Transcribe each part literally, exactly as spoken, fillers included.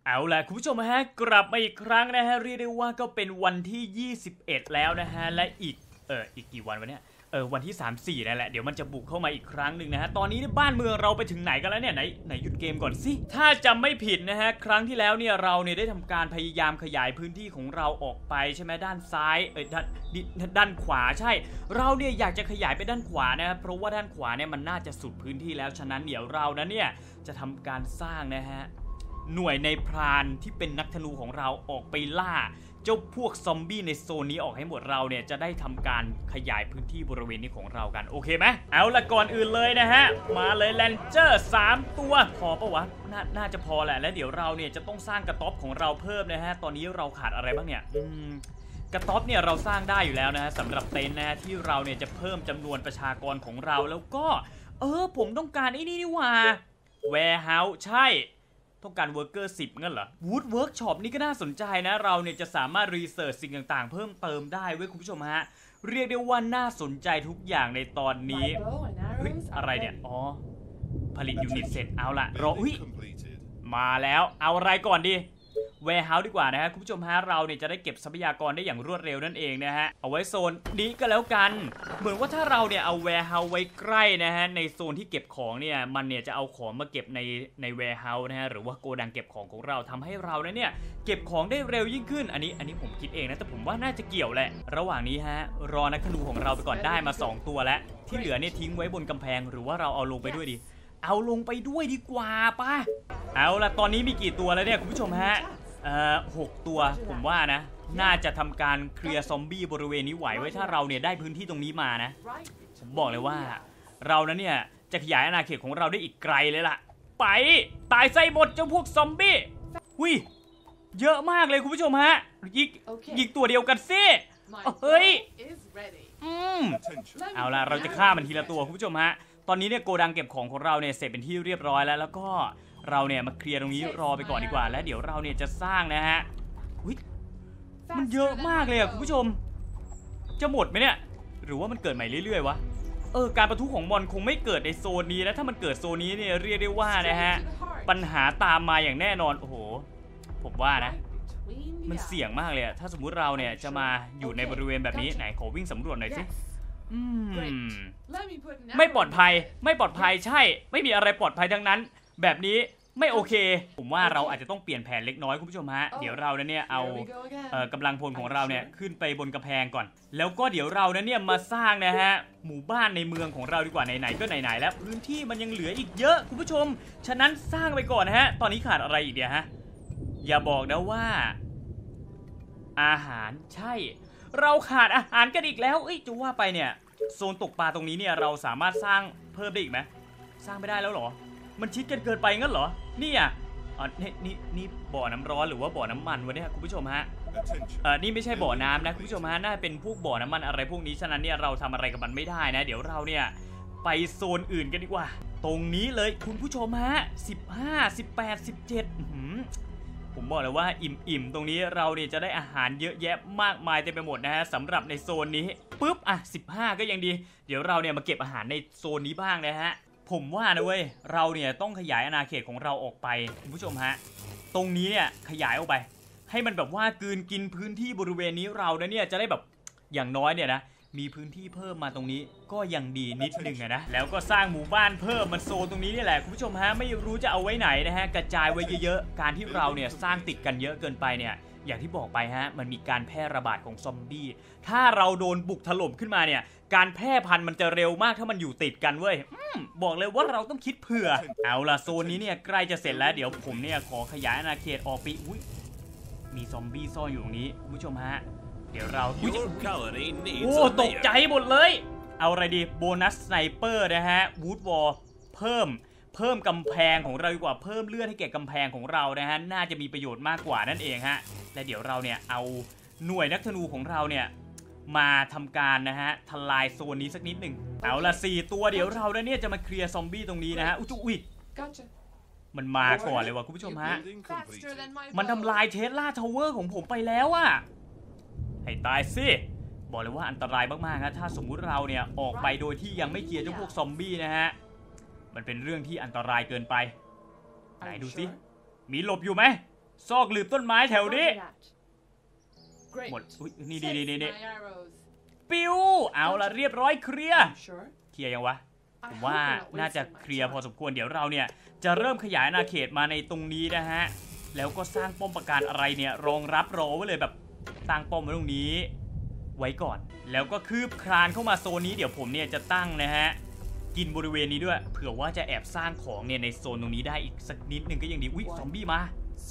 เอาล่ะคุณผู้ชมฮะกลับมาอีกครั้งนะฮะเรียกได้ว่าก็เป็นวันที่ยี่สิบเอ็ดแล้วนะฮะและอีกเอออีกกี่วันวะเนี่ยเออวันที่สาม สี่นั่นแหละเดี๋ยวมันจะบุกเข้ามาอีกครั้งหนึ่งนะฮะตอนนี้บ้านเมืองเราไปถึงไหนกันแล้วเนี่ยไหนไหนหยุดเกมก่อนสิถ้าจำไม่ผิดนะฮะครั้งที่แล้วเนี่ยเราเนี่ยได้ทำการพยายามขยายพื้นที่ของเราออกไปใช่ไหมด้านซ้ายเออด้านด้านขวาใช่เราเนี่ยอยากจะขยายไปด้านขวานะครับเพราะว่าด้านขวาเนี่ยมันน่าจะสุดพื้นที่แล้วฉะนั้นเดี๋ยวเรานะเนี่ยจะทำการสร้างนะฮะหน่วยในพรานที่เป็นนักธนูของเราออกไปล่าเจ้าพวกซอมบี้ในโซนนี้ออกให้หมดเราเนี่ยจะได้ทำการขยายพื้นที่บริเวณนี้ของเรากันโอเคไหมเอาละก่อนอื่นเลยนะฮะมาเลยแรนเจอร์สามตัวพอปะวะนน่าจะพอแหละและเดี๋ยวเราเนี่ยจะต้องสร้างกระต๊อบของเราเพิ่มนะฮะตอนนี้เราขาดอะไรบ้างเนี่ยอืมกระต๊อบเนี่ยเราสร้างได้อยู่แล้วนะฮะสำหรับเต็นท์นะฮะที่เราเนี่ยจะเพิ่มจำนวนประชากรของเราแล้วก็เออผมต้องการไอ้นี่นี่ว่าแวร์เฮาส์ใช่ต้องการเวิร์กเกอร์สิบงั้นเหรอวูดเวิร์กช็อปนี่ก็น่าสนใจนะเราเนี่ยจะสามารถรีเสิร์ชสิ่งต่างๆเพิ่มเติมได้เว้ยคุณผู้ชมฮะเรียกได้ว่าน่าสนใจทุกอย่างในตอนนี้เฮ้ยอะไรเนี่ยอ๋อผลิตยูนิตเสร็จเอาละรออุ้ยมาแล้วเอาอะไรก่อนดีแวร์เฮาส์ดีกว่านะฮะคุณผู้ชมฮะเราเนี่ยจะได้เก็บทรัพยากรได้อย่างรวดเร็วนั่นเองนะฮะเอาไว้โซนนี้ก็แล้วกันเหมือนว่าถ้าเราเนี่ยเอาแวร์เฮาส์ไว้ใกล้นะฮะในโซนที่เก็บของเนี่ยมันเนี่ยจะเอาของมาเก็บในในแวร์เฮาส์นะฮะหรือว่าโกดังเก็บของของเราทำให้เราเนี่ยเก็บของได้เร็วยิ่งขึ้นอันนี้อันนี้ผมคิดเองนะแต่ผมว่าน่าจะเกี่ยวแหละระหว่างนี้ฮะรอนักธนูของเราไปก่อนได้มาสองตัวแล้วที่เหลือเนี่ยทิ้งไว้บนกำแพงหรือว่าเราเอาลงไปด้วยดีเอาลงไปด้วยดีกว่าป่ะเอาละตอนนี้มีกี่ตัวแล้วเนี่ยคุณผู้ชมฮะเอ่อหกตัวผมว่านะน่าจะทำการเคลียร์ซอมบี้บริเวณนี้ไหวไว้ถ้าเราเนี่ยได้พื้นที่ตรงนี้มานะผมบอกเลยว่าเรานั้นเนี่ยจะขยายอาณาเขตของเราได้อีกไกลเลยล่ะไปตายไส้หมดเจ้าพวกซอมบี้หุ้ยเยอะมากเลยคุณผู้ชมฮะยิงยิงตัวเดียวกันซิเฮ้ยอืมเอาล่ะเราจะฆ่ามันทีละตัวคุณผู้ชมฮะตอนนี้เนี่ยโกดังเก็บของของเราเนี่ยเสร็จเป็นที่เรียบร้อยแล้วแล้วก็เราเนี่ยมาเคลียร์ตรงนี้รอไปก่อนดีกว่าแล้วเดี๋ยวเราเนี่ยจะสร้างนะฮะอุ๊ยมันเยอะมากเลยอะคุณผู้ชมจะหมดไหมเนี่ยหรือว่ามันเกิดใหม่เรื่อยๆวะเออการประทุของมอนคงไม่เกิดในโซนนี้นะถ้ามันเกิดโซนนี้เนี่ยเรียกได้ว่านะฮะปัญหาตามมาอย่างแน่นอนโอ้โหผมว่านะมันเสี่ยงมากเลยอะถ้าสมมุติเราเนี่ยจะมาอยู่ในบริเวณแบบนี้ไหนขอวิ่งสำรวจหน่อยสิอืมไม่ปลอดภัยไม่ปลอดภัยใช่ไม่มีอะไรปลอดภัยทั้งนั้นแบบนี้ไม่โอเคผมว่าเราอาจจะต้องเปลี่ยนแผนเล็กน้อยคุณผู้ชมฮะเดี๋ยวเราเนี่ยเอาเอ่อกำลังพลของเราเนี่ยขึ้นไปบนกำแพงก่อนแล้วก็เดี๋ยวเราเนี่ยมาสร้างนะฮะหมู่บ้านในเมืองของเราดีกว่าไหนๆก็ไหนๆแล้วพื้นที่มันยังเหลืออีกเยอะคุณผู้ชมฉะนั้นสร้างไปก่อนนะฮะตอนนี้ขาดอะไรอีกเดียวฮะอย่าบอกนะว่าอาหารใช่เราขาดอาหารกันอีกแล้วเอ้ยจะว่าไปเนี่ยโซนตกปลาตรงนี้เนี่ยเราสามารถสร้างเพิ่มได้อีกไหมสร้างไม่ได้แล้วหรอมันชิดกันเกินไปงั้นเหรอนี่อ่ะอ๋อนี่นี่นี่บ่อน้ำร้อนหรือว่าบ่อน้ำมันวะเนี่ยคุณผู้ชมฮะเออนี่ไม่ใช่บ่อน้ำนะคุณผู้ชมฮะน่าเป็นพวกบ่อน้ำมันอะไรพวกนี้ฉะนั้นเนี่ยเราทำอะไรกับมันไม่ได้นะเดี๋ยวเราเนี่ยไปโซนอื่นกันดีกว่าตรงนี้เลยคุณผู้ชมฮะสิบห้า สิบแปด สิบเจ็ดผมบอกเลยว่าอิ่มๆตรงนี้เราเนี่ยจะได้อาหารเยอะแยะมากมายเต็มไปหมดนะฮะสำหรับในโซนนี้ปุ๊บอ่ะสิบห้าก็ยังดีเดี๋ยวเราเนี่ยมาเก็บอาหารในโซนนี้บ้างนะฮะผมว่านะเว้ยเราเนี่ยต้องขยายอาณาเขตของเราออกไปคุณผู้ชมฮะตรงนี้เนี่ยขยายออกไปให้มันแบบว่ากลืนกินพื้นที่บริเวณนี้เรานะเนี่ยจะได้แบบอย่างน้อยเนี่ยนะมีพื้นที่เพิ่มมาตรงนี้ก็ยังดีนิดนึงนะแล้วก็สร้างหมู่บ้านเพิ่มมันโซนตรงนี้นี่แหละคุณผู้ชมฮะไม่รู้จะเอาไว้ไหนนะฮะกระจายไว้เยอะๆการที่เราเนี่ยสร้างติดกันเยอะเกินไปเนี่ยอย่างที่บอกไปฮะมันมีการแพร่ระบาดของซอมบี้ถ้าเราโดนบุกถล่มขึ้นมาเนี่ยการแพร่พันธุ์มันจะเร็วมากถ้ามันอยู่ติดกันเว้ยบอกเลยว่าเราต้องคิดเผื่อเอาล่ะโซนนี้เนี่ยใกล้จะเสร็จแล้วเดี๋ยวผมเนี่ยขอขยายอาณาเขตออกไปอุ้ยมีซอมบี้ซ่อนอยู่ตรงนี้คุณผู้ชมฮะเดี๋ยวเราโอ้ตกใจหมดเลยเอาอะไรดีโบนัสสไนเปอร์นะฮะวูดวอลเพิ่มเพิ่มกำแพงของเราดีกว่าเพิ่มเลือดให้แก่กำแพงของเรานะฮะน่าจะมีประโยชน์มากกว่านั่นเองฮะและเดี๋ยวเราเนี่ยเอาหน่วยนักธนูของเราเนี่ยมาทำการนะฮะทลายโซนนี้สักนิดหนึ่งเอาละสี่ตัวเดี๋ยวเราเนี่ยจะมาเคลียร์ซอมบี้ตรงนี้นะฮะอุ้ยมันมาก่อนเลยว่ะคุณผู้ชมฮะมันทำลายเทสลาทาวเวอร์ของผมไปแล้วอะให้ตายสิบอกเลยว่าอันตรายมากๆนะถ้าสมมุติเราเนี่ยออกไปโดยที่ยังไม่เคลียร์เจ้าพวกซอมบี้นะฮะมันเป็นเรื่องที่อันตรายเกินไปไหนดูสิมีหลบอยู่ไหมซอกหลืบต้นไม้แถวนี้หมดอุ้ยนี่นี่นี่นี่ปิวเอาละเรียบร้อยเคลียร์เคลียร์ยังวะผมว่าน่าจะเคลียร์พอสมควรเดี๋ยวเราเนี่ยจะเริ่มขยายอาณาเขตมาในตรงนี้นะฮะแล้วก็สร้างป้อมปราการอะไรเนี่ยรองรับรอไว้เลยแบบตั้งป้อมไว้ตรงนี้ไว้ก่อนแล้วก็คืบคลานเข้ามาโซนนี้เดี๋ยวผมเนี่ยจะตั้งนะฮะกินบริเวณนี้ด้วยเผื่อว่าจะแอบสร้างของเนี่ยในโซนตรงนี้ได้อีกสักนิดนึงก็ยังดีอุ้ยซอมบี้มา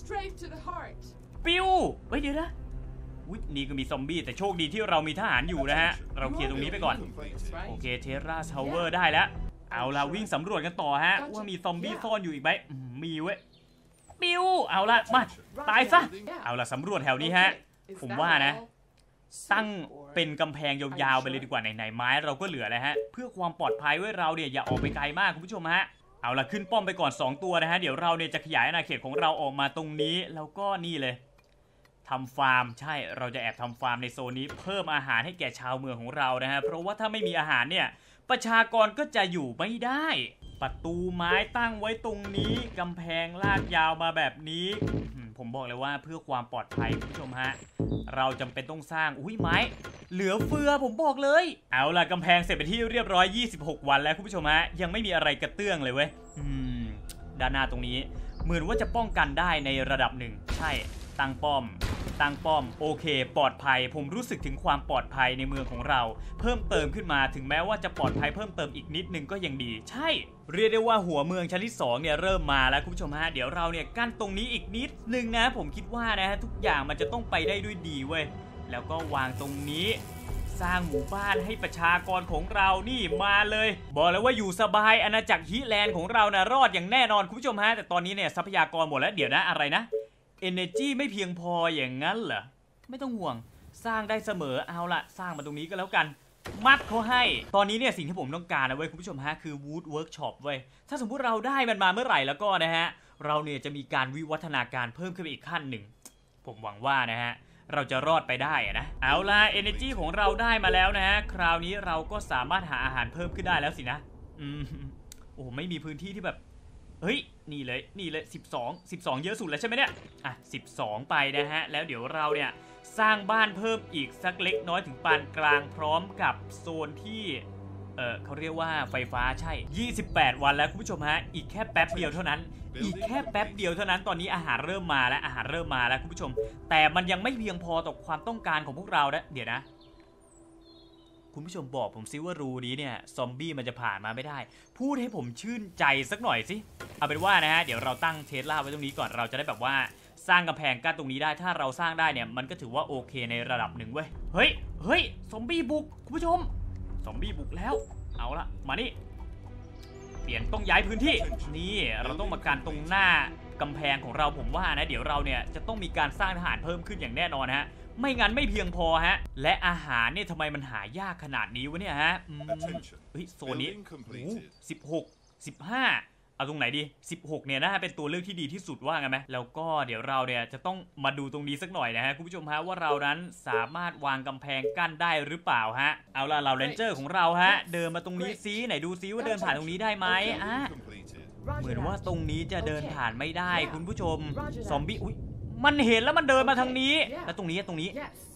ปิวเฮ้ยเดี๋ยวนะอุ้ยนี่ก็มีซอมบี้แต่โชคดีที่เรามีทหารอยู่นะฮะเราเคลียร์ตรงนี้ไปก่อนโอเคเทราทาวเวอร์ได้แล้วเอาละวิ่งสำรวจกันต่อฮะว่ามีซอมบี้ซ่อนอยู่อีกไหมมีเว้ยปิวเอาละมาตายซะเอาละสำรวจแถวนี้ฮะผมว่านะตั้งเป็นกำแพงยาวๆไปเลยดีกว่าไหนๆไม้เราก็เหลือแล้วฮะเพื่อความปลอดภัยไว้เราเนี่ยอย่าออกไปไกลมากคุณผู้ชมฮะเอาละขึ้นป้อมไปก่อนสองตัวนะฮะเดี๋ยวเราเนี่ยจะขยายอาณาเขตของเราออกมาตรงนี้แล้วก็นี่เลยทำฟาร์มใช่เราจะแอบทำฟาร์มในโซนนี้เพิ่มอาหารให้แก่ชาวเมืองของเรานะฮะเพราะว่าถ้าไม่มีอาหารเนี่ยประชากรก็จะอยู่ไม่ได้ประตูไม้ตั้งไว้ตรงนี้กำแพงลากยาวมาแบบนี้ผมบอกเลยว่าเพื่อความปลอดภัยคุณผู้ชมฮะเราจำเป็นต้องสร้างอุ้ยไม้เหลือเฟือผมบอกเลยเอาล่ะกำแพงเสร็จไปที่เรียบร้อยยี่สิบหกวันแล้วคุณผู้ชมฮะยังไม่มีอะไรกระเตื้องเลยเว้ยอืมด้านหน้าตรงนี้เหมือนว่าจะป้องกันได้ในระดับหนึ่งใช่ตั้งป้อมตั้งป้อมโอเคปลอดภัยผมรู้สึกถึงความปลอดภัยในเมืองของเราเพิ่มเติมขึ้นมาถึงแม้ว่าจะปลอดภัยเพิ่มเติมอีกนิดนึงก็ยังดีใช่เรียกได้ว่าหัวเมืองชั้นที่สองเนี่ยเริ่มมาแล้วคุณผู้ชมฮะเดี๋ยวเราเนี่ยกั้นตรงนี้อีกนิดนึงนะผมคิดว่านะฮะทุกอย่างมันจะต้องไปได้ด้วยดีเว้ยแล้วก็วางตรงนี้สร้างหมู่บ้านให้ประชากรของเรานี่มาเลยบอกเลยว่าอยู่สบายอาณาจักรฮิแลนด์ของเรานะรอดอย่างแน่นอนคุณผู้ชมฮะแต่ตอนนี้เนี่ยทรัพยากรหมดแล้วเดี๋ยวนะอะไรนะEnergy ไม่เพียงพออย่างนั้นเหรอไม่ต้องห่วงสร้างได้เสมอเอาละสร้างมาตรงนี้ก็แล้วกันมัดเขาให้ตอนนี้เนี่ยสิ่งที่ผมต้องการนะเว้ยคุณผู้ชมฮะคือ Wood Workshop เว้ยถ้าสมมุติเราได้มันมาเมื่อไหร่แล้วก็นะฮะเราเนี่ยจะมีการวิวัฒนาการเพิ่มขึ้นไปอีกขั้นหนึ่งผมหวังว่านะฮะเราจะรอดไปได้นะเอาละ Energy ของเราได้มาแล้วนะฮะคราวนี้เราก็สามารถหาอาหารเพิ่มขึ้นได้แล้วสินะอืมโอ้ไม่มีพื้นที่ที่แบบเฮ้ยนี่เลยนี่เลยสิบสอง สิบสองเยอะสุดแล้วใช่ไหมเนี่ยอ่ะสิบสองไปนะฮะแล้วเดี๋ยวเราเนี่ยสร้างบ้านเพิ่มอีกสักเล็กน้อยถึงปานกลางพร้อมกับโซนที่เออเขาเรียกว่าไฟฟ้าใช่ยี่สิบแปดวันแล้วคุณผู้ชมฮะอีกแค่แป๊บเดียวเท่านั้นอีกแค่แป๊บเดียวเท่านั้นตอนนี้อาหารเริ่มมาแล้วอาหารเริ่มมาแล้วคุณผู้ชมแต่มันยังไม่เพียงพอต่อความต้องการของพวกเรานะเดี๋ยวนะคุณผู้ชมบอกผมซิว่ารูนี้เนี่ยซอมบี้มันจะผ่านมาไม่ได้พูดให้ผมชื่นใจสักหน่อยสิเอาเป็นว่านะฮะเดี๋ยวเราตั้งเทสลาไว้ตรงนี้ก่อนเราจะได้แบบว่าสร้างกำแพงกั้นตรงนี้ได้ถ้าเราสร้างได้เนี่ยมันก็ถือว่าโอเคในระดับหนึ่งเว้ยเฮ้ยเฮ้ยซอมบี้บุกคุณผู้ชมซอมบี้บุกแล้วเอาละมานี่เปลี่ยนต้องย้ายพื้นที่นี่เราต้องมาการตรงหน้ากำแพงของเราผมว่านะเดี๋ยวเราเนี่ยจะต้องมีการสร้างทหารเพิ่มขึ้นอย่างแน่นอนฮะไม่งั้นไม่เพียงพอฮะและอาหารเนี่ยทำไมมันหายากขนาดนี้วะเนี่ยฮะเฮ้ยโซนนี้สิบหก สิบห้าเอาตรงไหนดีสิบหกเนี่ยนะฮะเป็นตัวเลือกที่ดีที่สุดว่าไงไหมแล้วก็เดี๋ยวเราเนี่ยจะต้องมาดูตรงนี้สักหน่อยนะฮะคุณผู้ชมฮะว่าเรานั้นสามารถวางกำแพงกั้นได้หรือเปล่าฮะเอาล่ะเราเรนเจอร์ของเราฮะเดินมาตรงนี้ซิไหนดูซิว่าเดินผ่านตรงนี้ได้ไหมอ่ะเหมือนว่าตรงนี้จะเดินผ่านไม่ได้คุณผู้ชมซอมบี้อุ๊ยมันเห็นแล้วมันเดินมาทางนี้แล้วตรงนี้ตรงนี้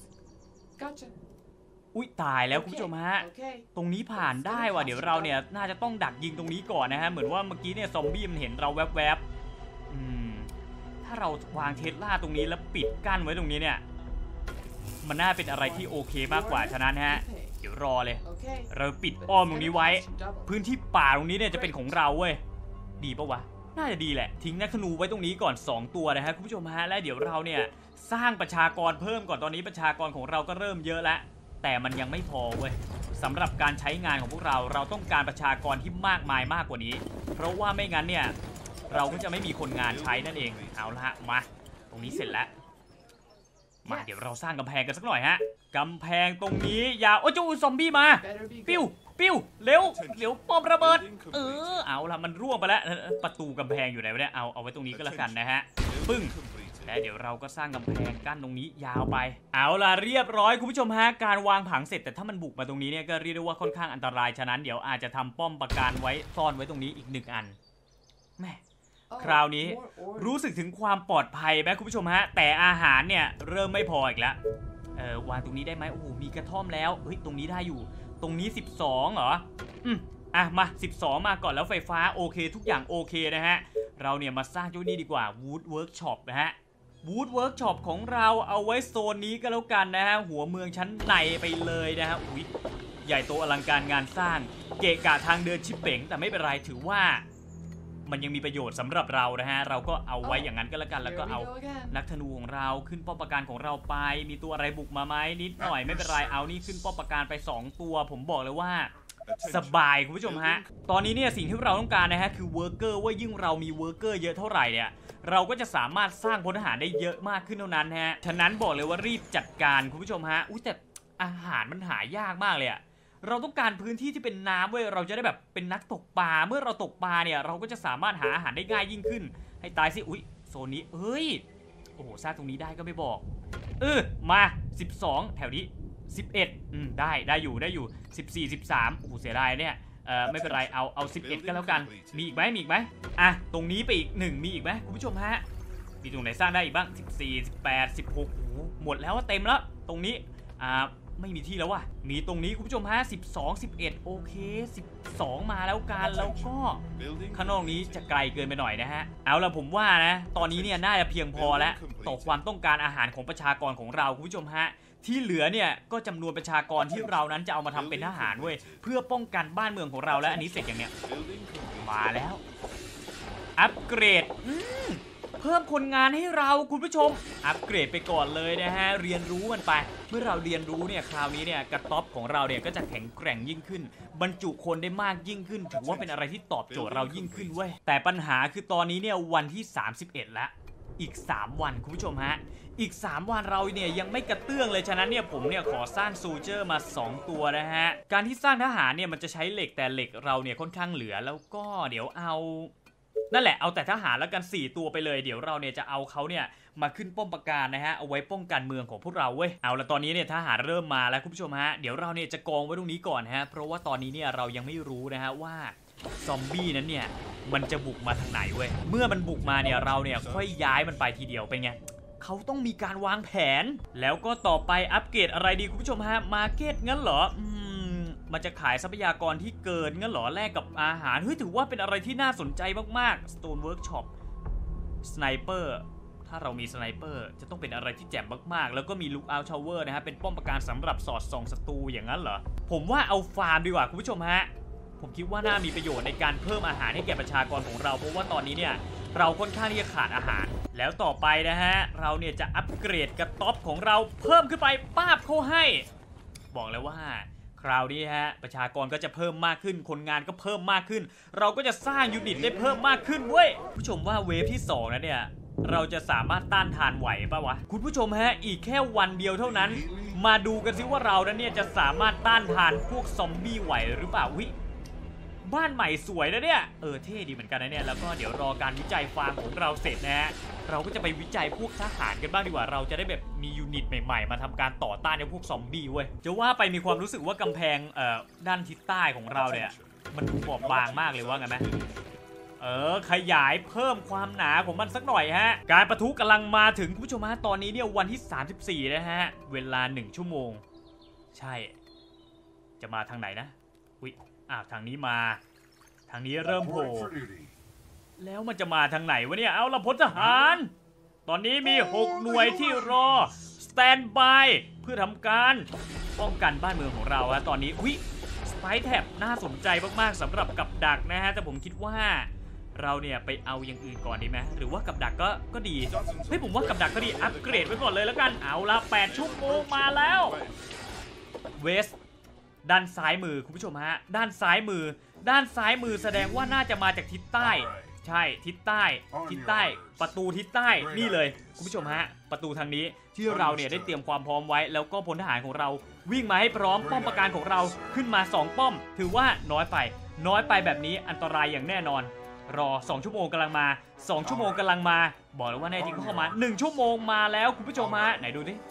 อุ๊ยตายแล้วคุณผู้ชมฮะตรงนี้ผ่านได้ว่ะเดี๋ยวเราเนี่ยน่าจะต้องดักยิงตรงนี้ก่อนนะฮะเหมือนว่าเมื่อกี้เนี่ยซอมบี้มันเห็นเราแวบๆอืมถ้าเราวางเทสลาตรงนี้แล้วปิดกั้นไว้ตรงนี้เนี่ยมันน่าเป็นอะไรที่โอเคมากกว่าฉะนั้นฮะเดี๋ยวรอเลยเราปิดอ้อมตรงนี้ไว้พื้นที่ป่าตรงนี้เนี่ยจะเป็นของเราเว้ยดีปะวะน่าจะดีแหละทิ้งนักธนูไว้ตรงนี้ก่อนสองตัวนะฮะคุณผู้ชมฮะและเดี๋ยวเราเนี่ยสร้างประชากรเพิ่มก่อนตอนนี้ประชากรของเราก็เริ่มเยอะแล้วแต่มันยังไม่พอเว้ยสำหรับการใช้งานของพวกเราเราต้องการประชากรที่มากมายมากกว่านี้เพราะว่าไม่งั้นเนี่ยเราก็จะไม่มีคนงานใช้นั่นเองเอาละมาตรงนี้เสร็จแล้วมาเดี๋ยวเราสร้างกำแพงกันสักหน่อยฮะกำแพงตรงนี้ยาวโอ้ยจูซอมบี้มาปิ้วปิ้วเร็วเร็วป้อมระเบิดเออเอาละมันร่วงไปแล้วประตูกำแพงอยู่ไหนวะเนี่ยเอาเอาไว้ตรงนี้ก็แล้วกันนะฮะปึ้งและเดี๋ยวเราก็สร้างกำแพงกั้นตรงนี้ยาวไปเอาล่ะเรียบร้อยคุณผู้ชมฮะการวางผังเสร็จแต่ถ้ามันบุกมาตรงนี้เนี่ยก็เรียกได้ว่าค่อนข้างอันตรายฉะนั้นเดี๋ยวอาจจะทำป้อมปราการไว้ซ่อนไว้ตรงนี้อีกหนึ่งอันแม่คราวนี้รู้สึกถึงความปลอดภัยไหมคุณผู้ชมฮะแต่อาหารเนี่ยเริ่มไม่พออีกแล้วเออวางตรงนี้ได้ไหมโอ้โหมีกระท่อมแล้วเฮ้ยตรงนี้ได้อยู่ตรงนี้สิบสองเหรออืมอ่ะมาสิบสองมาก่อนแล้วไฟฟ้าโอเคทุกอย่างโอเคนะฮะเราเนี่ยมาสร้างเจ้านี่ดีกว่า Wood Workshop นะฮะ Wood Workshop ของเราเอาไว้โซนนี้ก็แล้วกันนะฮะหัวเมืองชั้นในไปเลยนะฮะอุ๊ยใหญ่โตอลังการงานสร้างเกะกะทางเดินชิบเป๋งแต่ไม่เป็นไรถือว่ามันยังมีประโยชน์สำหรับเรานะฮะเราก็เอาไว้อย่างนั้นก็แล้วกันแล้วก็เอานักธนูของเราขึ้นป้อมปราการของเราไปมีตัวอะไรบุกมาไหมนิดหน่อยไม่เป็นไรเอานี่ขึ้นป้อมปราการไปสองตัวผมบอกเลยว่าสบายคุณผู้ชมฮะตอนนี้เนี่ยสิ่งที่เราต้องการนะฮะคือเวิร์กเกอร์ว่ายิ่งเรามีเวิร์กเกอร์เยอะเท่าไหร่เนี่ยเราก็จะสามารถสร้างพลทหารได้เยอะมากขึ้นเท่านั้นฮะฉะนั้นบอกเลยว่ารีบจัดการคุณผู้ชมฮะอุ้ยแต่อาหารมันหายากมากเลยอะเราต้องการพื้นที่ที่เป็นน้ำเว้ยเราจะได้แบบเป็นนักตกปลาเมื่อเราตกปลาเนี่ยเราก็จะสามารถหาอาหารได้ง่ายยิ่งขึ้นให้ตายสิอุ้ยโซนนี้เอ้ยโอ้โหสร้างตรงนี้ได้ก็ไม่บอกเออมาสิบสองแถวนี้สิบเอ็ดอืมได้ได้อยู่ได้อยู่สิบสี่ สิบสามโอ้โหเสียดายเนี่ยเออไม่เป็นไรเอาเอาสิบเอ็ดก็แล้วกันมีอีกไหมมีอีกไหมอ่ะตรงนี้ไปอีกหนึ่งมีอีกไหมคุณผู้ชมฮะมีตรงไหนสร้างได้อีกบ้างสิบสี่ สิบแปด สิบหกโอ้โหหมดแล้วเต็มแล้วตรงนี้อ่าไม่มีที่แล้วว่ะมีตรงนี้คุณผู้ชมฮะสิบสอง สิบเอ็ดโอเคสิบสองมาแล้วกันแล้วก็ข้างนอกนี้จะไกลเกินไปหน่อยนะฮะเอาละผมว่านะตอนนี้เนี่ยน่าจะเพียงพอแล้วต่อความต้องการอาหารของประชากรของเราคุณผู้ชมฮะที่เหลือเนี่ยก็จำนวนประชากรที่เรานั้นจะเอามาทำเป็นทหารเว้ยเพื่อป้องกันบ้านเมืองของเราและอันนี้เสร็จอย่างเนี้ยมาแล้วอัปเกรดเพิ่มคนงานให้เราคุณผู้ชมอัปเกรดไปก่อนเลยนะฮะเรียนรู้มันไปเมื่อเราเรียนรู้เนี่ยคราวนี้เนี่ยกระต๊อบของเราเนี่ยก็จะแข็งแกร่งยิ่งขึ้นบรรจุคนได้มากยิ่งขึ้นถือว่าเป็นอะไรที่ตอบโจทย์เรายิ่งขึ้นเว้ยแต่ปัญหาคือตอนนี้เนี่ยวันที่สามสิบเอ็ดแล้วอีกสามวันคุณผู้ชมฮะอีกสามวันเราเนี่ยยังไม่กระเตื้องเลยฉะนั้นเนี่ยผมเนี่ยขอสร้างโซลเจอร์มาสองตัวนะฮะการที่สร้างทหารเนี่ยมันจะใช้เหล็กแต่เหล็กเราเนี่ยค่อนข้างเหลือแล้วก็เดี๋ยวเอานั่นแหละเอาแต่ทหารแล้วกันสี่ตัวไปเลยเดี๋ยวเราเนี่ยจะเอาเขาเนี่ยมาขึ้นป้อมปราการนะฮะเอาไว้ป้องกันเมืองของพวกเราเว้ยเอาละตอนนี้เนี่ยทหารเริ่มมาแล้วคุณผู้ชมฮะเดี๋ยวเราเนี่ยจะกองไว้ตรงนี้ก่อนฮะเพราะว่าตอนนี้เนี่ยเรายังไม่รู้นะฮะว่าซอมบี้นั้นเนี่ยมันจะบุกมาทางไหนเว้ยเมื่อมันบุกมาเนี่ยเราเนี่ยค่อยย้ายมันไปทีเดียวเป็นไงเขาต้องมีการวางแผนแล้วก็ต่อไปอัปเกรดอะไรดีคุณผู้ชมฮะมาร์เก็ตงั้นเหรออืมมันจะขายทรัพยากรที่เกินงั้นเหรอแลกกับอาหารเฮ้ยถือว่าเป็นอะไรที่น่าสนใจมากๆ Stone Workshop Sniper ถ้าเรามีสไนเปอร์จะต้องเป็นอะไรที่แจ่มมากๆแล้วก็มี Lookout Tower นะฮะเป็นป้อมปราการสำหรับสอดส่องศัตรูอย่างนั้นเหรอผมว่าเอาฟาร์มดีกว่าคุณผู้ชมฮะผมคิดว่าน่ามีประโยชน์ในการเพิ่มอาหารให้แก่ประชากรของเราเพราะว่าตอนนี้เนี่ยเราค่อนข้างที่จะขาดอาหารแล้วต่อไปนะฮะเราเนี่ยจะอัปเกรดกระต๊อบของเราเพิ่มขึ้นไปป้าบเขาให้บอกเลยว่าคราวนี้ฮะประชากรก็จะเพิ่มมากขึ้นคนงานก็เพิ่มมากขึ้นเราก็จะสร้างยูนิตได้เพิ่มมากขึ้นเว้ยผู้ชมว่าเวฟที่สองนะเนี่ยเราจะสามารถต้านทานไหวป่าวะคุณผู้ชมฮะอีกแค่วันเดียวเท่านั้นมาดูกันซิว่าเรานั้นเนี่ยจะสามารถต้านทานพวกซอมบี้ไหวหรือเปล่าวิบ้านใหม่สวยนะเนี่ยเออเท่ดีเหมือนกันนะเนี่ยแล้วก็เดี๋ยวรอการวิจัยฟาร์มของเราเสร็จนะฮะเราก็จะไปวิจัยพวกทหารกันบ้างดีกว่าเราจะได้แบบมียูนิตใหม่ๆมาทำการต่อต้านในพวกซอมบี้เว้ยจะว่าไปมีความรู้สึกว่ากำแพงเอ่อด้านทิศใต้ของเราเนี่ยมันดูบอบบางมากเลยว่าไงไหมเออขยายเพิ่มความหนาของมันสักหน่อยฮะการประทุกำลังมาถึงคุณผู้ชมฮะตอนนี้เนี่ยวันที่สามสิบสี่นะฮะเวลาหนึ่งชั่วโมงใช่จะมาทางไหนนะอุ๊ยอ้าวทางนี้มาทางนี้เริ่มโผล่แล้วมันจะมาทางไหนวะเนี่ยเอาละพลทหารตอนนี้มีหกหน่วยที่รอสแตนบายเพื่อทำการป้องกันบ้านเมืองของเราฮะตอนนี้อุ๊ยสไปร์แท็บน่าสนใจมากๆสำหรับกับดักนะฮะแต่ผมคิดว่าเราเนี่ยไปเอาอย่างอื่นก่อนดีไหมหรือว่ากับดักก็ก็ดีเฮ้ยผมว่ากับดักก็ดีอัปเกรดไว้ก่อนเลยแล้วกันเอาละแปดชั่วโมงมาแล้วเวสด้านซ้ายมือคุณผู้ชมฮะด้านซ้ายมือด้านซ้ายมือแสดงว่าน่าจะมาจากทิศใต้ใช่ทิศใต้ทิศใต้ประตูทิศใต้นี่เลยคุณผู้ชมฮะประตูทางนี้ที่เราเนี่ยได้เตรียมความพร้อมไว้แล้วก็พลทหารของเราวิ่งมาให้พร้อมป้อมปราการของเราขึ้นมาสองป้อมถือว่าน้อยไปน้อยไปแบบนี้อันตรายอย่างแน่นอนรอสองชั่วโมงกำลังมาสองชั่วโมงกำลังมาบอกเลยว่าแน่จริงก็เข้ามาหนึ่งชั่วโมงมาแล้วคุณผู้ชมฮะไหนดูดิ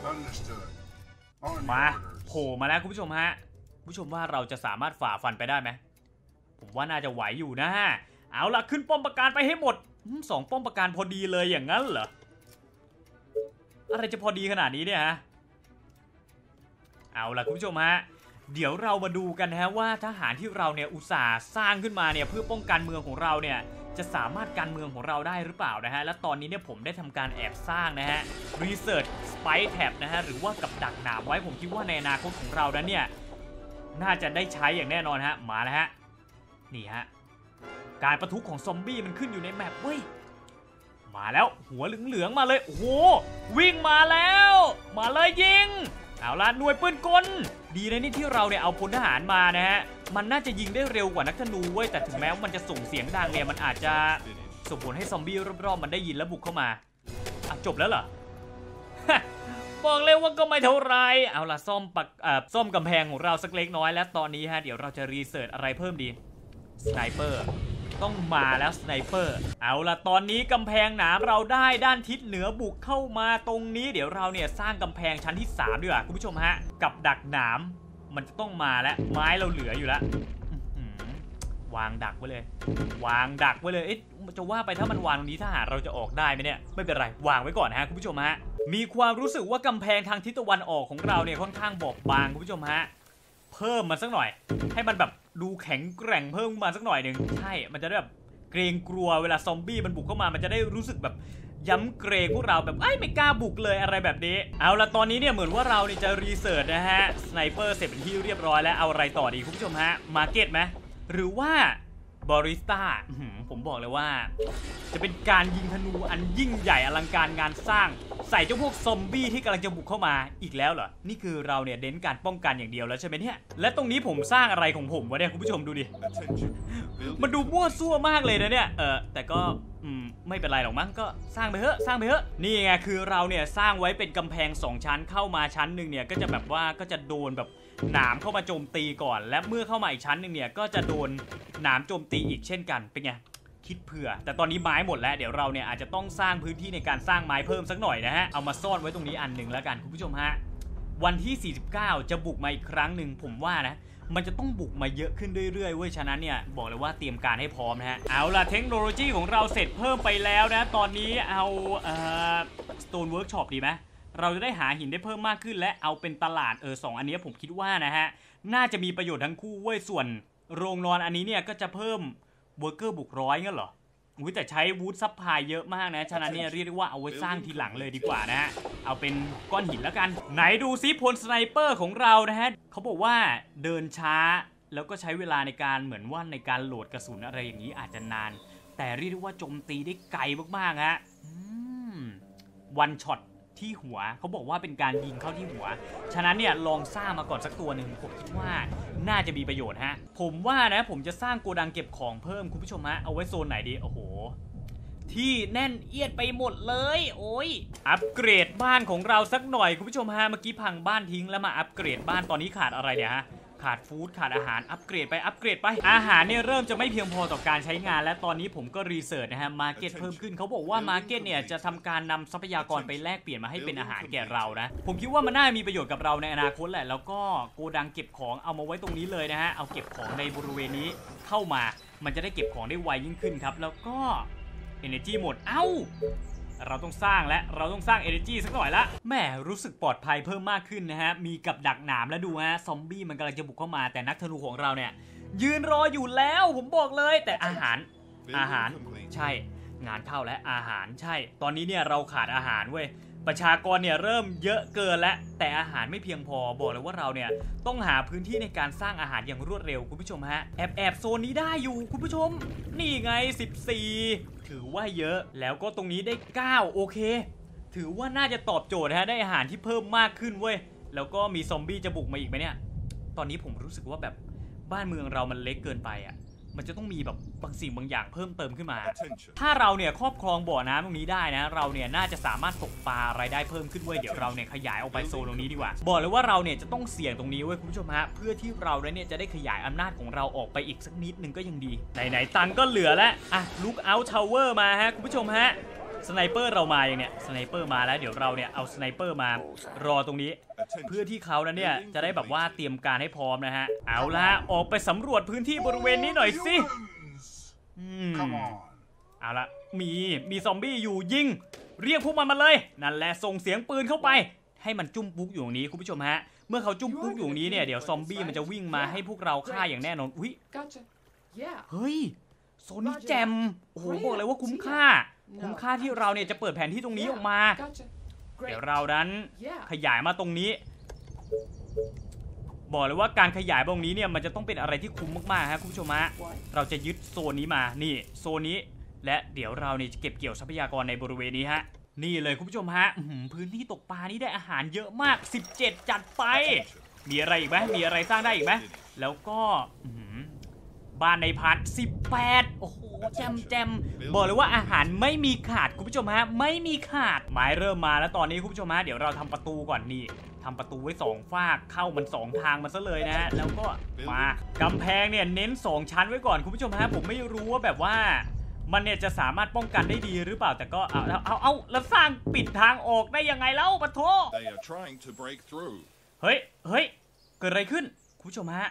มาโผล่มาแล้วคุณผู้ชมฮะผู้ชมว่าเราจะสามารถฝ่าฟันไปได้ไหมผมว่าน่าจะไหวอยู่นะฮะเอาล่ะขึ้นป้อมปราการไปให้หมดสองป้อมปราการพอดีเลยอย่างนั้นเหรออะไรจะพอดีขนาดนี้เนี่ยฮะเอาล่ะคุณผู้ชมฮะเดี๋ยวเรามาดูกันนะฮะว่าทหารที่เราเนี่ยอุตส่าห์สร้างขึ้นมาเนี่ยเพื่อป้องกันเมืองของเราเนี่ยจะสามารถกันเมืองของเราได้หรือเปล่านะฮะและตอนนี้เนี่ยผมได้ทำการแอบสร้างนะฮะ Research Spy Trap นะฮะหรือว่ากับดักหนามไว้ผมคิดว่าในอนาคตของเรานั้นเนี่ยน่าจะได้ใช้อย่างแน่นอนฮะมาแล้วฮะนี่ฮะการประทุของซอมบี้มันขึ้นอยู่ในแมปเว้ยมาแล้วหัวเหลืองๆมาเลยโอ้โหวิ่งมาแล้วมาเลยยิงเอาละหน่วยปืนกลดีนะนี่ที่เราเนี่ยเอาพลทหารมานะฮะมันน่าจะยิงได้เร็วกว่านักธนูเว้ยแต่ถึงแม้ว่ามันจะส่งเสียงดังเนี่ยมันอาจจะส่งผลให้ซอมบี้รอบๆมันได้ยินแล้วบุกเข้ามาอ่ะจบแล้วเหรอ บอกเลยว่าก็ไม่เท่าไรเอาละซ่อมปักเอ่อซ่อมกำแพงของเราสักเล็กน้อยและตอนนี้ฮะเดี๋ยวเราจะรีเสิร์ชอะไรเพิ่มดีสไนเปอร์ต้องมาแล้วสไนเปอร์เอาล่ะตอนนี้กำแพงหนามเราได้ด้านทิศเหนือบุกเข้ามาตรงนี้เดี๋ยวเราเนี่ยสร้างกำแพงชั้นที่สามดีกว่าคุณผู้ชมฮะกับดักหนามมันจะต้องมาแล้วไม้เราเหลืออยู่แล้ววางดักไว้เลยวางดักไว้เลยเอ๊ะจะว่าไปถ้ามันวางตรงนี้ทหารเราจะออกได้ไหมเนี่ยไม่เป็นไรวางไว้ก่อนฮะคุณผู้ชมฮะมีความรู้สึกว่ากำแพงทางทิศตะวันออกของเราเนี่ยค่อนข้างบอบบางคุณผู้ชมฮะเพิ่มมันสักหน่อยให้มันแบบดูแข็งแกร่งเพิ่มมาสักหน่อยหนึ่งใช่มันจะได้แบบเกรงกลัวเวลาซอมบี้มันบุกเข้ามามันจะได้รู้สึกแบบย้ำเกรงพวกเราแบบไอ้ไม่กล้าบุกเลยอะไรแบบนี้เอาละตอนนี้เนี่ยเหมือนว่าเราเนี่ยจะรีเสิร์ชนะฮะสไนเปอร์เสร็จเป็นที่เรียบร้อยแล้วเอาอะไรต่อดีคุณผู้ชมฮะมาร์เก็ตไหมหรือว่าบาริสต้าผมบอกเลยว่าจะเป็นการยิงธนูอันยิ่งใหญ่อลังการงานสร้างใส่เจ้าพวกซอมบี้ที่กำลังจะบุกเข้ามาอีกแล้วเหรอนี่คือเราเนี่ยเน้นการป้องกันอย่างเดียวแล้วใช่ไหมเนี่ยและตรงนี้ผมสร้างอะไรของผมวะเนี่ยคุณผู้ชมดูดิมันดูมั่วซั่วมากเลยนะเนี่ยเออแต่ก็ไม่เป็นไรหรอกมั้งก็สร้างไปเถอะสร้างไปเถอะนี่ไงคือเราเนี่ยสร้างไว้เป็นกำแพงสองชั้นเข้ามาชั้นหนึ่งเนี่ยก็จะแบบว่าก็จะโดนแบบหนามเข้ามาโจมตีก่อนและเมื่อเข้ามาอีกชั้นหนึ่งเนี่ยก็จะโดนหนามโจมตีอีกเช่นกันเป็นไงคิดเผื่อแต่ตอนนี้ไม้หมดแล้วเดี๋ยวเราเนี่ยอาจจะต้องสร้างพื้นที่ในการสร้างไม้เพิ่มสักหน่อยนะฮะเอามาซ่อนไว้ตรงนี้อันหนึ่งแล้วกันคุณผู้ชมฮะวันที่สี่สิบเก้าจะบุกมาอีกครั้งหนึ่งผมว่านะมันจะต้องบุกมาเยอะขึ้นเรื่อยๆเว้ยฉะนั้นเนี่ยบอกเลยว่าเตรียมการให้พร้อมนะฮะเอาล่ะเทคโนโลยีของเราเสร็จเพิ่มไปแล้วนะตอนนี้เอาเอ่อ Stone Workshop ดีไหมเราจะได้หาหินได้เพิ่มมากขึ้นและเอาเป็นตลาดเออสองอันนี้ผมคิดว่านะฮะน่าจะมีประโยชน์ทั้งคู่เว้ยส่วนโรงนอนอันนี้เนี่ยก็จะเพิ่มเวิร์กเกอร์บุกร้อยงั้นเหรออุ้ยแต่ใช้วูดซับพลายเยอะมากนะฉะนั้นเนี่ยเรียกได้ว่าเอาไว้สร้างทีหลังเลยดีกว่านะฮะเอาเป็นก้อนหินแล้วกันไหนดูซิพลสไนเปอร์ของเรานะฮะเขาบอกว่าเดินช้าแล้วก็ใช้เวลาในการเหมือนว่าในการโหลดกระสุนอะไรอย่างนี้อาจจะนานแต่เรียกได้ว่าโจมตีได้ไกลมากๆฮะวันช็อตที่หัวเขาบอกว่าเป็นการยิงเข้าที่หัวฉะนั้นเนี่ยลองสร้างมาก่อนสักตัวหนึ่งผมคิดว่าน่าจะมีประโยชน์ฮะผมว่านะผมจะสร้างโกดังเก็บของเพิ่มคุณผู้ชมฮะเอาไว้โซนไหนดีโอ้โหที่แน่นเอียดไปหมดเลยโอ้ยอัปเกรดบ้านของเราสักหน่อยคุณผู้ชมฮะเมื่อกี้พังบ้านทิ้งแล้วมาอัปเกรดบ้านตอนนี้ขาดอะไรเนี่ยฮะขาดฟู้ดขาดอาหารอัปเกรดไปอัปเกรดไปอาหารเนี่ยเริ่มจะไม่เพียงพอต่อการใช้งานและตอนนี้ผมก็รีเสิร์ชนะฮะมาร์เก็ตเพิ่มขึ้นเขาบอกว่ามาร์เก็ตเนี่ยจะทำการนำทรัพยากรไปแลกเปลี่ยนมาให้เป็นอาหารแก่เรานะผมคิดว่ามันน่ามีประโยชน์กับเราในอนาคตแหละแล้วก็โกดังเก็บของเอามาไว้ตรงนี้เลยนะฮะเอาเก็บของในบริเวณนี้เข้ามามันจะได้เก็บของได้ไวยิ่งขึ้นครับแล้วก็ Energy หมดเอ้าเราต้องสร้างและเราต้องสร้าง Energy สักหน่อยละแม่รู้สึกปลอดภัยเพิ่มมากขึ้นนะฮะมีกับดักหนามแล้วดูฮะซอมบี้มันกำลังจะบุกเข้ามาแต่นักธนูของเราเนี่ยยืนรออยู่แล้วผมบอกเลยแต่อาหารอาหารใช่งานเข้าและอาหารใช่ตอนนี้เนี่ยเราขาดอาหารเว้ยประชากรเนี่ยเริ่มเยอะเกินแล้วแต่อาหารไม่เพียงพอบอกเลยว่าเราเนี่ยต้องหาพื้นที่ในการสร้างอาหารอย่างรวดเร็วคุณผู้ชมฮะแอบแอบโซนนี้ได้อยู่คุณผู้ชมนี่ไงสิบสี่ถือว่าเยอะแล้วก็ตรงนี้ได้เก้าโอเคถือว่าน่าจะตอบโจทย์ฮะได้อาหารที่เพิ่มมากขึ้นเว้ยแล้วก็มีซอมบี้จะบุกมาอีกไหมเนี่ยตอนนี้ผมรู้สึกว่าแบบบ้านเมืองเรามันเล็กเกินไปอ่ะมันจะต้องมีแบบบางสิ่งบางอย่างเพิ่มเติมขึ้นมาถ้าเราเนี่ยครอบครองบ่อน้ำตรงนี้ได้นะเราเนี่ยน่าจะสามารถตกปลารายได้เพิ่มขึ้นเว้ยเดี๋ยวเราเนี่ยขยายออกไปโซนตรงนี้ดีกว่าบอกเลยว่าเราเนี่ยจะต้องเสี่ยงตรงนี้เว้ยคุณผู้ชมฮะเพื่อที่เราเนี่ยจะได้ขยายอำนาจของเราออกไปอีกสักนิดนึงก็ยังดีไหนๆตังก็เหลือแล้วอ่ะลุกเอาท์ทาวเวอร์มาฮะคุณผู้ชมฮะสไนเปอร์เรามาอย่างเนี้ยสไนเปอร์มาแล้วเดี๋ยวเราเนี่ยเอาสไนเปอร์มารอตรงนี้เพื่อที่เขานั้นเนี่ยจะได้แบบว่าเตรียมการให้พร้อมนะฮะเอาละออกไปสำรวจพื้นที่บริเวณนี้หน่อยสิเอาละมีมีซอมบี้อยู่ยิงเรียกพวกมันมาเลยนั่นแหละส่งเสียงปืนเข้าไปให้มันจุ้มปุ๊กอยู่ตรงนี้คุณผู้ชมฮะเมื่อเขาจุ้มปุ๊กอยู่ตรงนี้เนี่ยเดี๋ยวซอมบี้มันจะวิ่งมาให้พวกเราฆ่าอย่างแน่นอนอุ้ยเฮ้ยโซนนี้แจมโอ้โหบอกเลยว่าคุ้มค่าคุ้มค่าที่เราเนี่ยจะเปิดแผนที่ตรงนี้ออกมาเดี๋ยวเรานั้นขยายมาตรงนี้บอกเลยว่าการขยายตรงนี้เนี่ยมันจะต้องเป็นอะไรที่คุ้มมากๆครับคุณผู้ชมฮะเราจะยึดโซนนี้มานี่โซนนี้และเดี๋ยวเราเนี่ยจะเก็บเกี่ยวทรัพยากรในบริเวณนี้ฮะนี่เลยคุณผู้ชมฮะพื้นที่ตกปลานี่ได้อาหารเยอะมากสิบเจ็ดจัดไปมีอะไรอีกไหมมีอะไรสร้างได้อีกไหมแล้วก็บ้านในพันสิบแปดโอ้โหแจมแจมบอกเลยว่าอาหารไม่มีขาดคุณผู้ชมฮะไม่มีขาดไม้เริ่มมาแล้วตอนนี้คุณผู้ชมฮะเดี๋ยวเราทำประตูก่อนนี่ทำประตูไว้สองฝากเข้ามันสองทางมันซะเลยนะแล้วก็มากำแพงเนี่ยเน้นสองชั้นไว้ก่อนคุณผู้ชมฮะผมไม่รู้ว่าแบบว่ามันเนี่ยจะสามารถป้องกันได้ดีหรือเปล่าแต่ก็เอาเอาเอาแล้วสร้างปิดทางออกได้ยังไงแล้วปะโถเฮ้ยเฮ้ยเกิดอะไรขึ้นคุณผู้ชมฮะ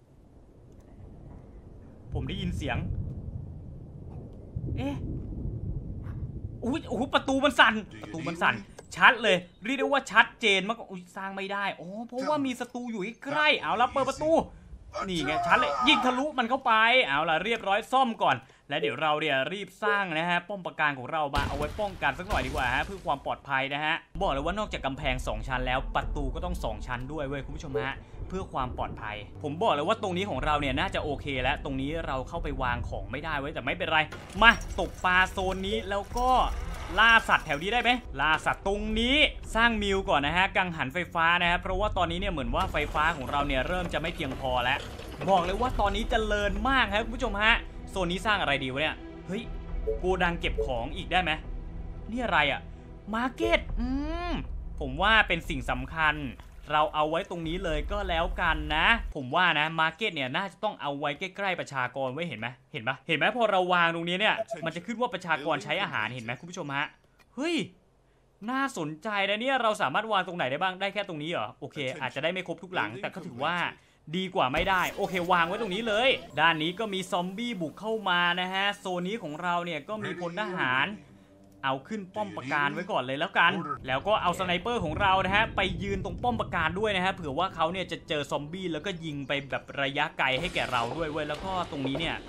ผมได้ยินเสียงเอ๊ะอุ้ยโอ้โหประตูมันสั่นประตูมันสั่นชัดเลยเรียกได้ว่าชัดเจนมากอุ้ยสร้างไม่ได้โอ้เพราะว่ามีศัตรูอยู่ใกล้เอาละเปิดประตูนี่ไงชัดเลยยิงทะลุมันเข้าไปเอาละเรียบร้อยซ่อมก่อนและเดี๋ยวเราเนี่ยรีบสร้างนะฮะป้อมปราการของเรามาเอาไว้ป้องกันสักหน่อยดีกว่าฮะเพื่อความปลอดภัยนะฮะบอกเลยว่านอกจากกำแพงสองชั้นแล้วประตูก็ต้องสองชั้นด้วยเว้ยคุณผู้ชมฮะเพื่อความปลอดภัยผมบอกเลยว่าตรงนี้ของเราเนี่ยน่าจะโอเคแล้วตรงนี้เราเข้าไปวางของไม่ได้เว้ยแต่ไม่เป็นไรมาตกปลาโซนนี้แล้วก็ล่าสัตว์แถวนี้ได้ไหมล่าสัตว์ตรงนี้สร้างมิวก่อนนะฮะกังหันไฟฟ้านะครับเพราะว่าตอนนี้เนี่ยเหมือนว่าไฟฟ้าของเราเนี่ยเริ่มจะไม่เพียงพอแล้วบอกเลยว่าตอนนี้เจริญมากครับคุณผู้ชมฮะโซนนี้สร้างอะไรดีวะเนี่ยเฮ้ยโกดังเก็บของอีกได้ไหมนี่อะไรอะมาร์เก็ตอืมผมว่าเป็นสิ่งสำคัญเราเอาไว้ตรงนี้เลยก็แล้วกันนะผมว่านะมาร์เก็ตเนี่ยน่าจะต้องเอาไว้ใกล้ๆประชากรไว้เห็นไหมเห็นปะเห็นไหมพอเราวางตรงนี้เนี่ยมันจะขึ้นว่าประชากรใช้อาหารเห็นไหมคุณผู้ชมฮะเฮ้ยน่าสนใจนะเนี่ยเราสามารถวางตรงไหนได้บ้างได้แค่ตรงนี้เหรอโอเคอาจจะได้ไม่ครบทุกหลังแต่ก็ถือว่าดีกว่าไม่ได้โอเควางไว้ตรงนี้เลยด้านนี้ก็มีซอมบี้บุกเข้ามานะฮะโซนนี้ของเราเนี่ยก็มีพลทหารเอาขึ้นป้อมปราการไว้ก่อนเลยแล้วกันแล้วก็เอาสไนเปอร์ของเรานะฮะไปยืนตรงป้อมปราการด้วยนะฮะเผื่อว่าเขาเนี่ยจะเจอซอมบี้แล้วก็ยิงไปแบบระยะไกลให้แก่เราด้วยเว้ยแล้วก็ตรงนี้เนี่ย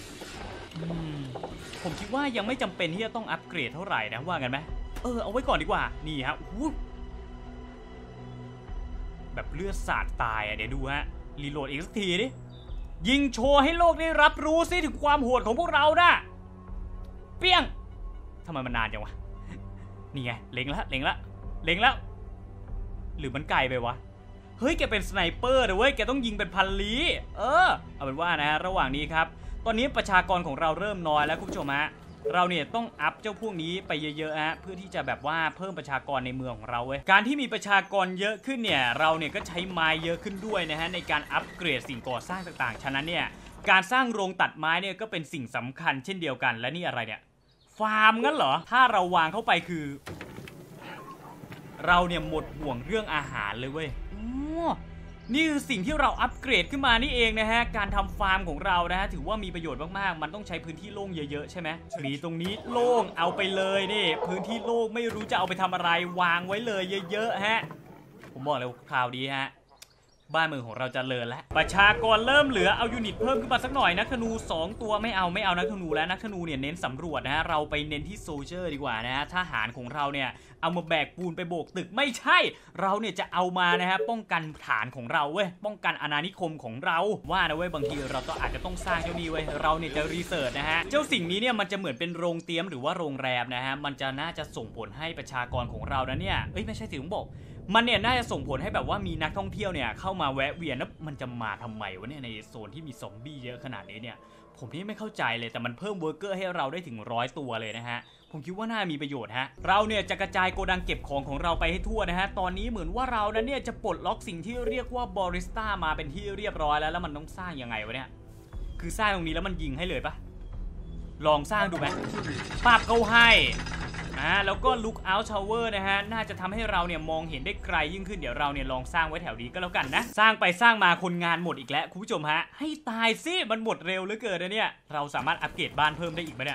ผมคิดว่ายังไม่จำเป็นที่จะต้องอัปเกรดเท่าไหร่นะว่ากันไหมเออเอาไว้ก่อนดีกว่านี่ฮะแบบเลือดสาดตายอ่ะเดี๋ยวดูฮะรีโหลดอีกสักทีดิยิงโชว์ให้โลกได้รับรู้สิถึงความโหดของพวกเรานะเปี้ยงทำไมมันนานจังวะนี่ไงเล็งแล้วเล็งแล้วเล็งแล้วหรือมันไกลไปวะเฮ้ยแกเป็นสไนเปอร์นะเว้ยแกต้องยิงเป็นพันลี้เออเอาเป็นว่านะฮะระหว่างนี้ครับตอนนี้ประชากรของเราเริ่มน้อยแล้วคุณผู้ชมฮะเราเนี่ยต้องอัพเจ้าพวกนี้ไปเยอะๆฮะเพื่อที่จะแบบว่าเพิ่มประชากรในเมืองของเราเว้ยการที่มีประชากรเยอะขึ้นเนี่ยเราเนี่ยก็ใช้ไม้เยอะขึ้นด้วยนะฮะในการอัปเกรดสิ่งก่อสร้างต่างๆฉะนั้นเนี่ยการสร้างโรงตัดไม้เนี่ยก็เป็นสิ่งสำคัญเช่นเดียวกันและนี่อะไรเนี่ยฟาร์มงั้นเหรอถ้าเราวางเข้าไปคือเราเนี่ยหมดห่วงเรื่องอาหารเลยเว้ยนี่คือสิ่งที่เราอัปเกรดขึ้นมานี่เองนะฮะการทำฟาร์มของเรานะฮะถือว่ามีประโยชน์มากๆมันต้องใช้พื้นที่โล่งเยอะๆใช่ไหมมีตรงนี้โล่งเอาไปเลยนี่พื้นที่โล่งไม่รู้จะเอาไปทำอะไรวางไว้เลยเยอะๆฮะผมบอกเลยคราวดีฮะบ้านเมืองของเราจะเจริญแล้วประชากรเริ่มเหลือเอายูนิตเพิ่มขึ้นมาสักหน่อยนักธนูสองตัวไม่เอาไม่เอานักธนูแล้วนักธนูเนี่ยเน้นสำรวจนะฮะเราไปเน้นที่โซลเจอร์ดีกว่านะฮะทหารของเราเนี่ยเอามาแบกปูนไปโบกตึกไม่ใช่เราเนี่ยจะเอามานะฮะป้องกันฐานของเราเว้ยป้องกันอาณานิคมของเราว่านะเว้ยบางทีเราต้องอาจจะต้องสร้างเจ้านี้เว้ยเราเนี่ยจะรีเสิร์ชนะฮะเจ้าสิ่งนี้เนี่ยมันจะเหมือนเป็นโรงเตรียมหรือว่าโรงแรมนะฮะมันจะน่าจะส่งผลให้ประชากรของเรานะเนี่ยเอ้ยไม่ใช่สิผมบอกมันเนี่ยน่าจะส่งผลให้แบบว่ามีนักท่องเที่ยวเนี่ยเข้ามาแวะเวียนแล้วมันจะมาทำไมวะเนี่ยในโซนที่มีซอมบี้เยอะขนาดนี้เนี่ยผมนี่ไม่เข้าใจเลยแต่มันเพิ่มเวิร์กเกอร์ให้เราได้ถึงร้อยตัวเลยนะฮะผมคิดว่าน่ามีประโยชน์ฮะเราเนี่ยจะกระจายโกดังเก็บของของเราไปให้ทั่วนะฮะตอนนี้เหมือนว่าเรานั้นเนี่ยจะปลดล็อกสิ่งที่เรียกว่าบาริสต้ามาเป็นที่เรียบร้อยแล้วแล้วมันต้องสร้างยังไงวะเนี่ยคือสร้างตรงนี้แล้วมันยิงให้เลยปะลองสร้างดูไหมปาบเขาให้อ่าแล้วก็ look out tower นะฮะน่าจะทำให้เราเนี่ยมองเห็นได้ไกลยิ่งขึ้นเดี๋ยวเราเนี่ยลองสร้างไว้แถวนี้ก็แล้วกันนะสร้างไปสร้างมาคนงานหมดอีกแล้วคุณผู้ชมฮะให้ตายสิมันหมดเร็วเหลือเกินนะเนี่ยเราสามารถอัปเกรดบ้านเพิ่มได้อีกไหมเนี่ย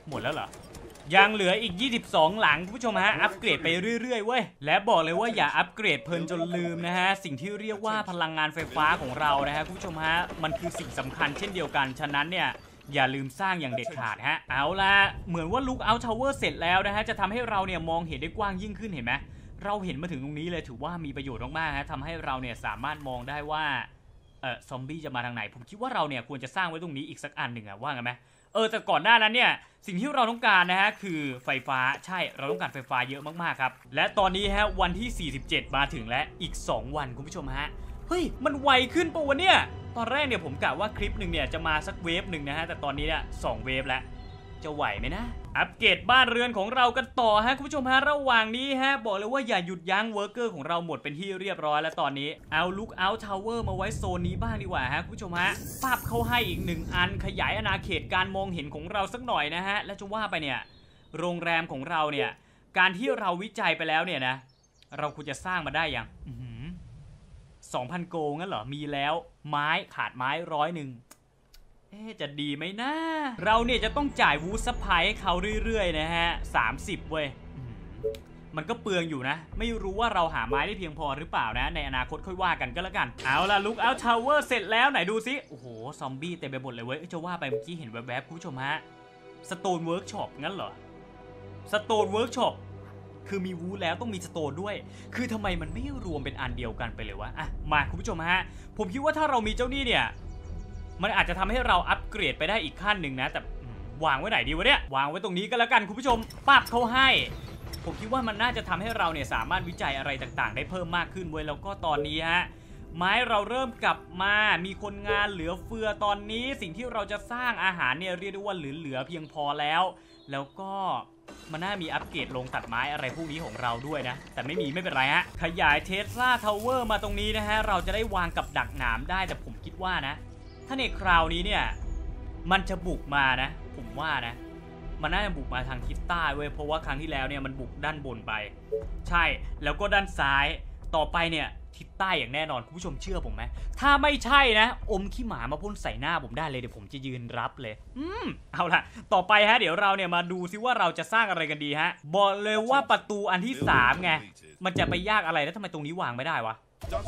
หมดแล้วเหรอยังเหลืออีกยี่สิบสองหลังคุณผู้ชมฮะอัปเกรดไปเรื่อยๆเว้ยและบอกเลยว่าอย่าอัปเกรดเพลินจนลืมนะฮะสิ่งที่เรียกว่าพลังงานไฟฟ้าของเรานะฮะคุณผู้ชมฮะมันคือสิ่งสำคัญเช่นเดียวกันฉะนั้นเนี่ยอย่าลืมสร้างอย่างเด็ดขาดฮะเอาละเหมือนว่าลุกเอาท์ทาวเวอร์เสร็จแล้วนะฮะจะทำให้เราเนี่ยมองเห็นได้กว้างยิ่งขึ้นเห็นไหมเราเห็นมาถึงตรงนี้เลยถือว่ามีประโยชน์มากๆฮะทำให้เราเนี่ยสามารถมองได้ว่าเออซอมบี้จะมาทางไหนผมคิดว่าเราเนี่ยควรจะสร้างไว้ตรงนี้อีกสักอันหนึ่งอะว่าไงไหมเออแต่ก่อนหน้านั้นเนี่ยสิ่งที่เราต้องการนะฮะคือไฟฟ้าใช่เราต้องการไฟฟ้าเยอะมากๆครับและตอนนี้ฮะวันที่สี่สิบเจ็ดมาถึงแล้วอีกสองวันคุณผู้ชมฮะเฮ้ยมันไวขึ้นปะวะเนี่ยตอนแรกเนี่ยผมกะว่าคลิปหนึ่งเนี่ยจะมาสักเวฟหนึ่งนะฮะแต่ตอนนี้เนี่ยสองเวฟแล้วจะไหวไหมนะอัปเกรดบ้านเรือนของเรากันต่อฮะคุณผู้ชมฮะระหว่างนี้ฮะบอกเลยว่าอย่าหยุดยั้งเวิร์กเกอร์ของเราหมดเป็นที่เรียบร้อยแล้วตอนนี้เอาลุกเอาท์ทาวเวอร์มาไว้โซนนี้บ้างดีกว่าฮะคุณผู้ชมฮะปรับเข้าให้อีกหนึ่งอันขยายอาณาเขตการมองเห็นของเราสักหน่อยนะฮะและจะว่าไปเนี่ยโรงแรมของเราเนี่ยการที่เราวิจัยไปแล้วเนี่ยนะเราควรจะสร้างมาได้ยังสองพันโกลงั้นเหรอมีแล้วไม้ขาดไม้ร้อยหนึ่งจะดีไหมนะเราเนี่ยจะต้องจ่ายวูดซัพพลายให้เขาเรื่อยๆนะฮะสามสิบเว้ยมันก็เปลืองอยู่นะไม่รู้ว่าเราหาไม้ได้เพียงพอหรือเปล่านะในอนาคตค่อยว่ากันก็แล้วกันเอาล่ะลุกเอาท์ทาวเวอร์เสร็จแล้วไหนดูซิโอ้โหซอมบี้เต็มไปหมดเลยเว้ยจะว่าไปเมื่อกี้เห็นแวบๆคุณผู้ชมฮะสโตนเวิร์กช็อปงั้นเหรอสโตนเวิร์กช็อปคือมีวูดแล้วต้องมีสโตนด้วยคือทำไมมันไม่รวมเป็นอันเดียวกันไปเลยวะอ่ะมาคุณผู้ชมฮะผมคิดว่าถ้าเรามีเจ้านี่เนี่ยมันอาจจะทำให้เราอัปเกรดไปได้อีกขั้นหนึ่งนะแต่วางไว้ไหนดีวะเนี่ยวางไว้ตรงนี้ก็แล้วกันคุณผู้ชมปั๊บเขาให้ผมคิดว่ามันน่าจะทำให้เราเนี่ยสามารถวิจัยอะไรต่างๆได้เพิ่มมากขึ้นเว้ยแล้วก็ตอนนี้ฮะไม้เราเริ่มกลับมามีคนงานเหลือเฟือตอนนี้สิ่งที่เราจะสร้างอาหารเนี่ยเรียกได้ว่าเหลือๆเพียงพอแล้วแล้วก็มันน่ามีอัปเกรดลงตัดไม้อะไรพวกนี้ของเราด้วยนะแต่ไม่มีไม่เป็นไรฮะขยายเทสลาทาวเวอร์มาตรงนี้นะฮะเราจะได้วางกับดักหนามได้แต่ผมคิดว่านะถ้าในคราวนี้เนี่ยมันจะบุกมานะผมว่านะมันน่าจะบุกมาทางทิศใต้เว้ยเพราะว่าครั้งที่แล้วเนี่ยมันบุกด้านบนไปใช่แล้วก็ด้านซ้ายต่อไปเนี่ยทิศใต้อย่างแน่นอนคุณผู้ชมเชื่อผมไหมถ้าไม่ใช่นะอมขี้หมามาพ่นใส่หน้าผมได้เลยเดี๋ยวผมจะยืนรับเลยอืมเอาล่ะต่อไปฮะเดี๋ยวเราเนี่ยมาดูซิว่าเราจะสร้างอะไรกันดีฮะบอกเลยว่าประตูอันที่สามไงมันจะไปยากอะไรแล้วทำไมตรงนี้วางไม่ได้วะ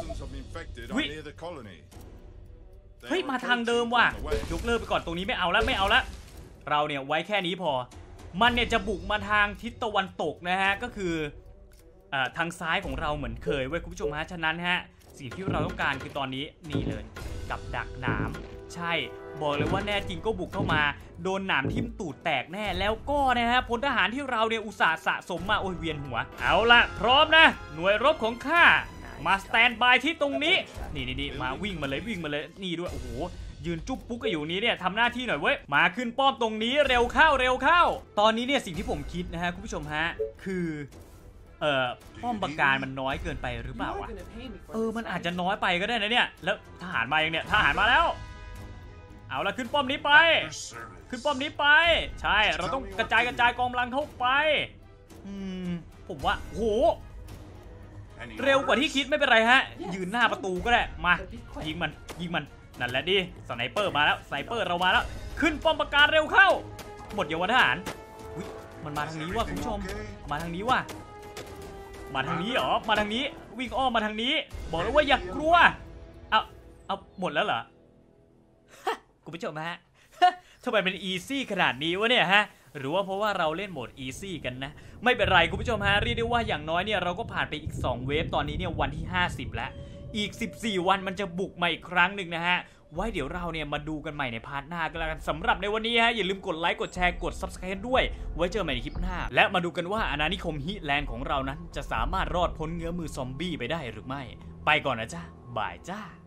เฮ้ยมาทางเดิมว่ะยกเลิกไปก่อนตรงนี้ไม่เอาแล้วไม่เอาแล้วเราเนี่ยไว้แค่นี้พอมันเนี่ยจะบุกมาทางทิศตะวันตกนะฮะก็คืออ่าทางซ้ายของเราเหมือนเคยเว้ยคุณผู้ชมฮะฉะนั้นฮะสิ่งที่เราต้องการคือตอนนี้นี่เลยกับดักหนามใช่บอกเลยว่าแน่จริงก็บุกเข้ามาโดนหนามทิ่มตูดแตกแน่แล้วก็นะฮะพลทหารที่เราเนี่ยอุตส่าห์สะสมมาโอ้ยเวียนหัวเอาละพร้อมนะหน่วยรบของข้ามาสแตนบายที่ตรงนี้นี่นี่นี่มาวิ่งมาเลยวิ่งมาเลยนี่ด้วยโอ้โหยืนจุ๊บปุ๊กอยู่นี้เนี่ยทำหน้าที่หน่อยเว้ยมาขึ้นป้อมตรงนี้เร็วเข้าเร็วเข้าตอนนี้เนี่ยสิ่งที่ผมคิดนะฮะคุณผู้ชมฮะคือเอ่อป้อมปราการมันน้อยเกินไปหรือเปล่าวะเออมันอาจจะน้อยไปก็ได้นะเนี่ยแล้วทหารมาอย่างเนี่ยทหารมาแล้วเอาละขึ้นป้อมนี้ไปขึ้นป้อมนี้ไปใช่เราต้องกระจายกระจายกองกำลังเข้าไปอืมผมว่าโหเร็วกว่าที่คิดไม่เป็นไรฮะยืนหน้าประตูก็ได้มายิงมันยิงมันนั่นแหละดิสไนเปอร์มาแล้วสไนเปอร์เรามาแล้วขึ้นป้อมปราการเร็วเข้าหมดเยาวทหารอุ๊ยมันมาทางนี้ว่ะคุณผู้ชมมาทางนี้ว่ะมาทางนี้เหรอมาทางนี้วิ่งอ้อมมาทางนี้บอกแล้วว่าอย่ากลัวเอาเอาหมดแล้วเหรอคุณผู้ชมฮะทำไมเป็นอีซี่ขนาดนี้วะเนี่ยฮะหรือว่าเพราะว่าเราเล่นโหมดอีซี่กันนะไม่เป็นไรคุณผู้ชมฮะเรียกได้ว่าอย่างน้อยเนี่ยเราก็ผ่านไปอีกสองเวฟตอนนี้เนี่ยวันที่ห้าสิบแล้วอีกสิบสี่วันมันจะบุกมาอีกครั้งหนึ่งนะฮะไว้เดี๋ยวเราเนี่ยมาดูกันใหม่ในพาร์ทหน้าก็แล้วกันสำหรับในวันนี้ฮะอย่าลืมกดไลค์กดแชร์กด ซับสไครบ์ ด้วยไว้เจอใหม่ในคลิปหน้าและมาดูกันว่าอาณานิคมฮิแลนด์ของเรานั้นจะสามารถรอดพ้นเงื้อมือซอมบี้ไปได้หรือไม่ไปก่อนนะจ้าบายจ้า